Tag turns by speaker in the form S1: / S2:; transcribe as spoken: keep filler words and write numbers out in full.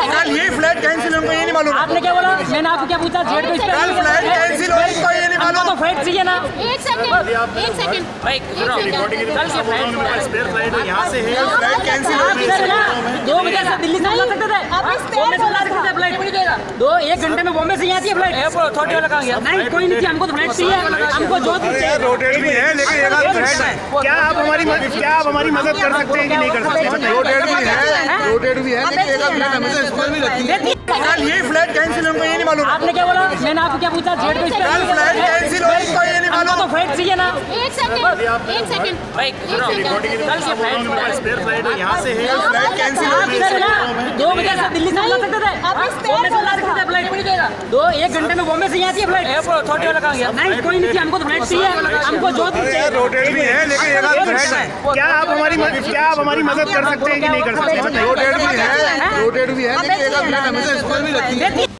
S1: कल ये flight cancel उनको ये नहीं मालूम।
S2: आपने क्या बोला? मैंने आपको क्या पूछा? जेट को
S1: कल फ्लाइट कैंसिल हो इसको ये नहीं मालूम।
S2: तो फ्लाइट चाहिए ना।
S3: एक सेकंड एक सेकंड
S2: भाई कल से फ्लाइट
S4: यहाँ से है
S1: फ्लाइट कैंसिल हो
S2: दो बजे से दिल्ली से आ सकते थे। बॉम्बे से ला सकते थे फ्लाइट। दो एक घंटे में बॉम्बे से यहाँ आती है फ्लाइट। एयरपोर्ट अथॉरिटी वाला कहाँ गया? नहीं कोई नहीं थी, हमको तो फ्लाइट चाहिए। हमको जो
S1: रोटेट भी है लेकिन एक आध फ्लाइट है।
S4: क्या आप हमारी क्या आप हमारी मदद कर सकते हैं कि नहीं कर सकते?
S1: रोटेट भी है रोटेट भी है लेकिन एक आध फ्लाइट हमेशा स्कूल में रहती है। कल ये फ्लाइट कैंसिल उनको ये नहीं मालूम।
S2: आपने क्या बोला? मैंने आपको क्या पूछा? जेट को
S1: कल फ्लाइट कैंसिल हो इसको ये नहीं मालूम।
S2: तो फ्लाइट चाहिए ना।
S3: एक सेकंड एक सेकंड
S2: भाई कल से फ्लाइट
S4: यहाँ से है
S1: फ्लाइट कैंसिल हो
S2: दो बजे से दिल्ली से आ सकते थे। बॉम्बे से ला सकते थे फ्लाइट। दो एक घंटे में बॉम्बे से यहाँ आती है फ्लाइट। एयरपोर्ट अथॉरिटी वाला कहाँ गया? नहीं कोई नहीं थी, हमको तो फ्लाइट चाहिए। हमको जो
S1: रोटेट भी है लेकिन एक आध फ्लाइट है।
S4: क्या आप हमारी क्या आप हमारी मदद कर सकते हैं कि नहीं कर सकते?
S1: रोटेट भी है रोटेट भी है लेकिन एक आध फ्लाइट हमेशा स्कूल में रहती है।